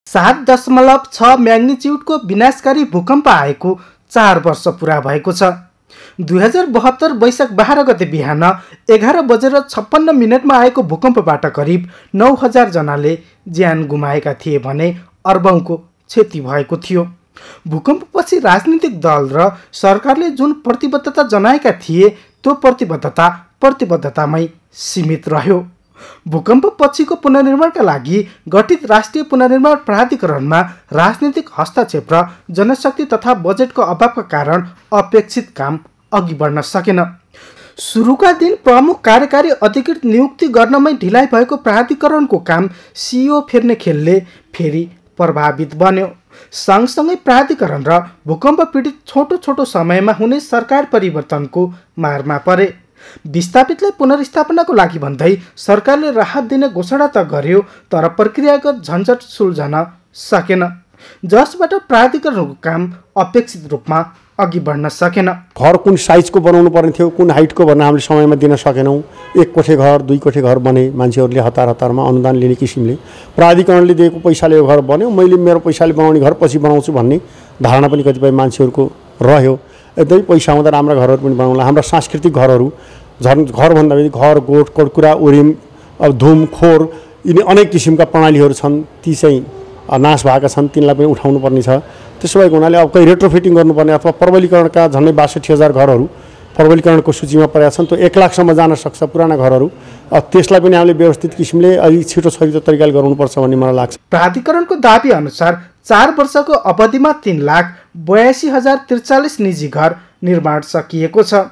7.6 म्याग्निच्युडको विनाशकारी भूकम्प आएको 4 वर्ष पुरा भएको छ। 2072 वैशाख 12 गते बिहान 11:56 आएको भूकम्पबाट करिब 9000 जनाले ज्यान गुमाएका थिए भने अर्बौंको क्षति भएको थियो। भूकम्पपछि राजनीतिक दल र सरकारले जुन प्रतिबद्धता जनाएका थिए त्यो प्रतिबद्धतामै सीमित रह्यो। भूकम्प पछिको पुनर्निर्माणका लागि गठित राष्ट्रिय पुनर्निर्माण प्राधिकरणमा राजनीतिक हस्तक्षेप र जनशक्ति तथा बजेटको अभावका कारण अपेक्षित काम अघि बढ्न सकेन। सुरुका दिन प्रमुख कार्यकारी अधिकृत नियुक्ति गर्नमै ढिलाइ भएको प्राधिकरणको काम सिइओ फेर्ने खेलले फेरि प्रभावित बन्यो। सँगसँगै प्राधिकरण र भूकम्प पीडित छोटो समयमा हुने सरकार परिवर्तनको मारमा परे। विस्थापितलाई पुनर्स्थापनाको लागि भन्दै सरकारले राहत दिने घोषणा त गर्यो, तर प्रक्रियागत झन्झट सुल्झन सकेन, जसबाट प्राधिकरणको काम अपेक्षित रूपमा अघि बढ्न सकेन। घर कुन साइजको बनाउनु पर्ने थियो, कुन हाइटको भन्न हामीले समयमा दिन सकेनौँ। 1 कोठे घर 2 कोठे घर बने, मान्छेहरूले हतारमा अनुदान लिने किसिमले प्राधिकरणले दिएको पैसाले यो घर बन्यो, मैले मेरो पैसाले बनाउने घर पछि बनाउँछु भन्ने धारणा पनि कतिपय मान्छेहरूको रह्यो। यतै पैसा हुँदा राम्रा घरहरू पनि बनाउला। हाम्रा सांस्कृतिक घरहरू झन् घर भन्दा पनि घर गोठ कड्कुरा ओरिम अब धुम खोर यिनी अनेक किसिमका प्रणालीहरू छन्, ती चाहिँ नाश भएका छन्, तिनलाई पनि उठाउनु पर्ने छ। त्यसो भएको हुनाले अब कहीँ रेट्रोफिटिङ गर्नुपर्ने अथवा प्रबलीकरणका झन्डै 62,000 घरहरू प्रबलीकरणको सूचीमा परेका छन्। त्यो 1 लाखसम्म जान सक्छ पुराना घरहरू। त्यसलाई पनि हामीले व्यवस्थित किसिमले अलिक छिटो तरिकाले गर्नुपर्छ भन्ने मलाई लाग्छ। प्राधिकरणको दाबी अनुसार 4 वर्षको अवधिमा 3,82,043 निजी घर निर्माण सकिएको छ।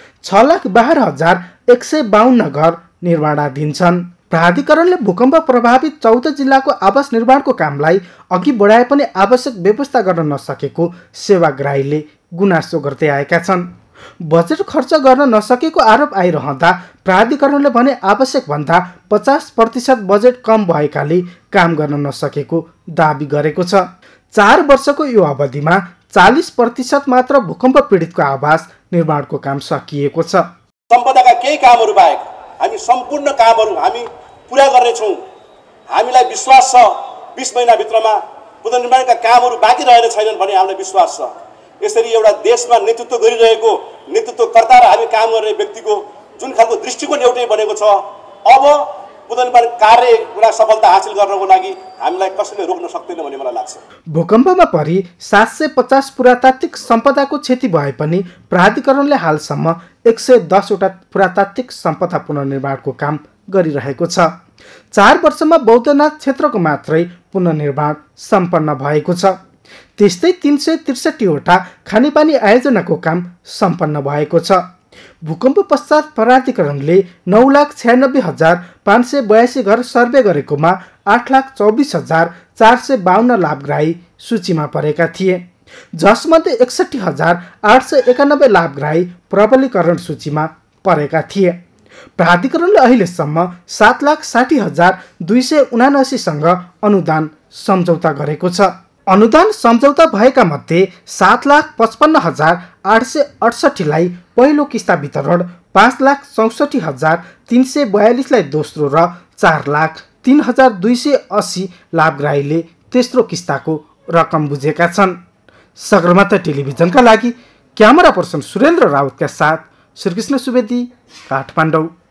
6,12,152 घर निर्माणाधीन छन्। प्राधिकरणले भूकम्प प्रभावित 14 जिल्लाको आवास निर्माणको कामलाई अघि बढाए पनि आवश्यक व्यवस्था गर्न नसकेको सेवाग्राहीले गुनासो गर्दै आएका छन्। बजेट खर्च गर्न नसकेको आरोप आइरहँदा प्राधिकरणले भने आवश्यक भन्दा 50% बजेट कम भएकाले काम गर्न नसकेको दाबी गरेको छ। 4 वर्षको यो अवधिमा 40% मात्र भूकम्प पीडितको आवास निर्माणको काम सकिएको छ। सम्पदाका केही कामहरू बाहेक हामी सम्पूर्ण कामहरू हामी पुरा गर्नेछौँ। हामीलाई विश्वास छ 20 महिनाभित्रमा पुनर्निर्माणका कामहरू बाँकी रहेर छैनन् भन्ने हामीलाई विश्वास छ। यसरी एउटा देशमा नेतृत्व गरिरहेको नेतृत्वकर्ता र हामी काम गर्ने व्यक्तिको जुन खालको दृष्टिकोण एउटै बनेको छ, अब पुनर्निर्माण कार्यमा सफलता हासिल गर्नको लागि हामीलाई कसैले रोक्न सक्दैन भन्ने मलाई लाग्छ। भूकम्पमा परि 750 पुरातात्विक सम्पदाको क्षति भए पनि प्राधिकरणले हालसम्म 110 वटा पुरातात्विक सम्पदा पुनर्निर्माणको काम गरिरहेको छ। 4 वर्षमा बौद्धनाथ क्षेत्रको मात्रै पुनर्निर्माण सम्पन्न भएको छ। त्यस्तै 363 वटा खानेपानी आयोजनाको काम सम्पन्न भएको छ। भूकम्प पश्चात प्राधिकरणले 9,96,582 घर सर्वे गरेकोमा 8,24,452 लाभग्राही सूचीमा परेका थिए, जसमध्ये 61,891 लाभग्राही प्रबलीकरण सूचीमा परेका थिए। प्राधिकरणले अहिलेसम्म 7,60,279 सँग अनुदान सम्झौता गरेको छ। अनुदान सम्झौता भएका मध्ये 7,55,868 लाई पहिलो किस्ता वितरण, 5,64,342 लाई दोस्रो र 4,03,280 लाभग्राहीले तेस्रो किस्ताको रकम बुझेका छन्। सगरमाथा टेलिभिजनका लागि क्यामेरा पर्सन सुरेन्द्र राउतका साथ श्रीकृष्ण सुवेदी, काठमाडौँ।